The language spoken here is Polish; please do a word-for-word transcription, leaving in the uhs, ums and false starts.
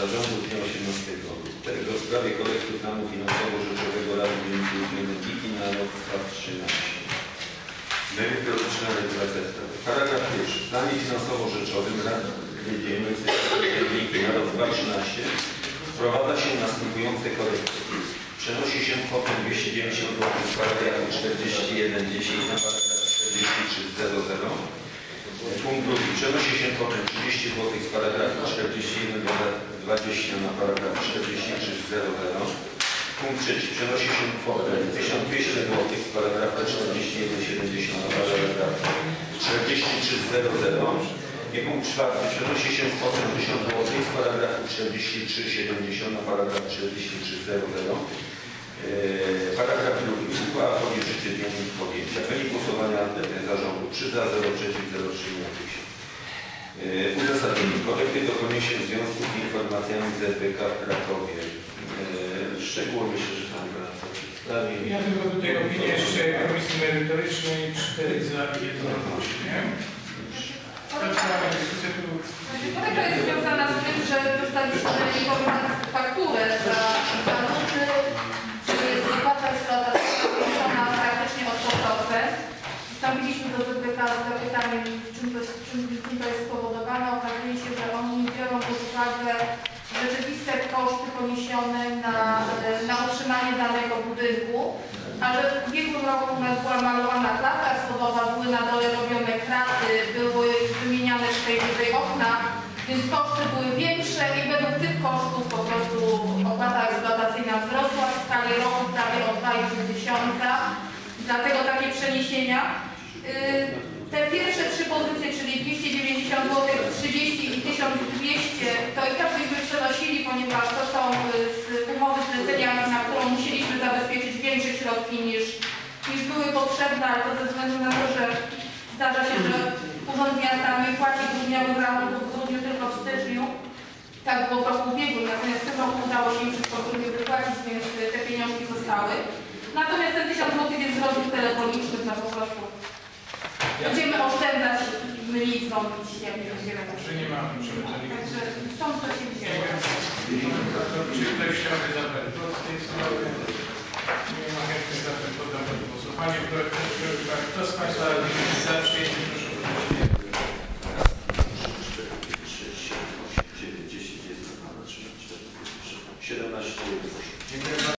Zarządu dnia osiemnastego lutego w sprawie korekty planu finansowo-rzeczowego Rady Gminy Gminy na rok dwa tysiące trzynaście. Merytoryczna regulacja sprawy. Paragraf pierwszy. W planie finansowo-rzeczowym Rady Gminy na rok dwa tysiące trzynaście wprowadza się następujące korekty. Przenosi się kwotę dwieście dziewięćdziesiąt złotych z paragrafu czterdzieści jeden dziesięć na paragraf czterdzieści trzy zero. Punkt drugi. Przenosi się kwotę trzydzieści złotych z paragrafu czterdzieści jeden dwadzieścia na paragraf czterdzieści trzy zero. Punkt trzeci. Przenosi się kwotę tysiąc dwieście złotych z paragrafu czterdzieści jeden siedemdziesiąt na paragraf czterdzieści trzy zero. I punkt czwarty. Przenosi się kwotę tysiąc złotych z paragrafu czterdzieści trzy siedemdziesiąt na paragraf czterdzieści trzy zero. Eee, paragraf drugi. Uchwała wchodzi w życie dnia podjęcia. Wynik głosowania zarządu trzy za, zero przeciw, zero wstrzymujących się. Eee, uzasadnienie. Korekty dokonuje się w związku z informacjami z Z B K w Krakowie. Eee, szczegóły myślę, że Pan Radca przedstawi. Ja tylko tutaj opinię jeszcze Komisji Merytorycznej cztery za jednogłośnie. Korekta jest związana z tym, że dostaliśmy fakturę za zanuty, czyli jest opłata eksploatacyjna zwiększona praktycznie o sto procent. Wstąpiliśmy do Z B K z zapytaniem, czym to, czym, czym to jest spowodowane. Okazuje się, że oni biorą pod uwagę rzeczywiste koszty poniesione na, na utrzymanie danego budynku, ale w ubiegłym roku u nas była malowana klatka schodowa, były na dole robione kraty, były wymieniane tutaj wyżej okna, więc koszty były większe i według tych kosztów po prostu opłata eksploatacyjna wzrosła w skali roku prawie o dwa i pół tysiąca. Dlatego takie przeniesienia. Te pierwsze trzy pozycje, czyli dwieście dziewięćdziesiąt złotych, trzydzieści i tysiąc dwieście, to i tak byśmy przenosili, ponieważ to są z umowy zlecenia, na którą musieliśmy zabezpieczyć większe środki niż, niż były potrzebne, ale to ze względu na to, że zdarza się, że Urząd Miasta nie płaci grudniowych rachunków w grudniu, tylko w styczniu. Tak było w roku ubiegłym, natomiast w tym roku udało się im wszystko w grudniu wypłacić, więc te pieniążki zostały. Natomiast ten tysiąc złotych jest z rozmów telefonicznych, no po prostu będziemy oszczędzać, mniej dzwonić, jak nie będziemy. Że nie mamy przewodniczącego. Także stąd to się wzięło. Czy ktoś chciałby zabrać głos w tej sprawie? Nie ma chętnych, zatem poddam pod głosowanie. Kto z Państwa radnych za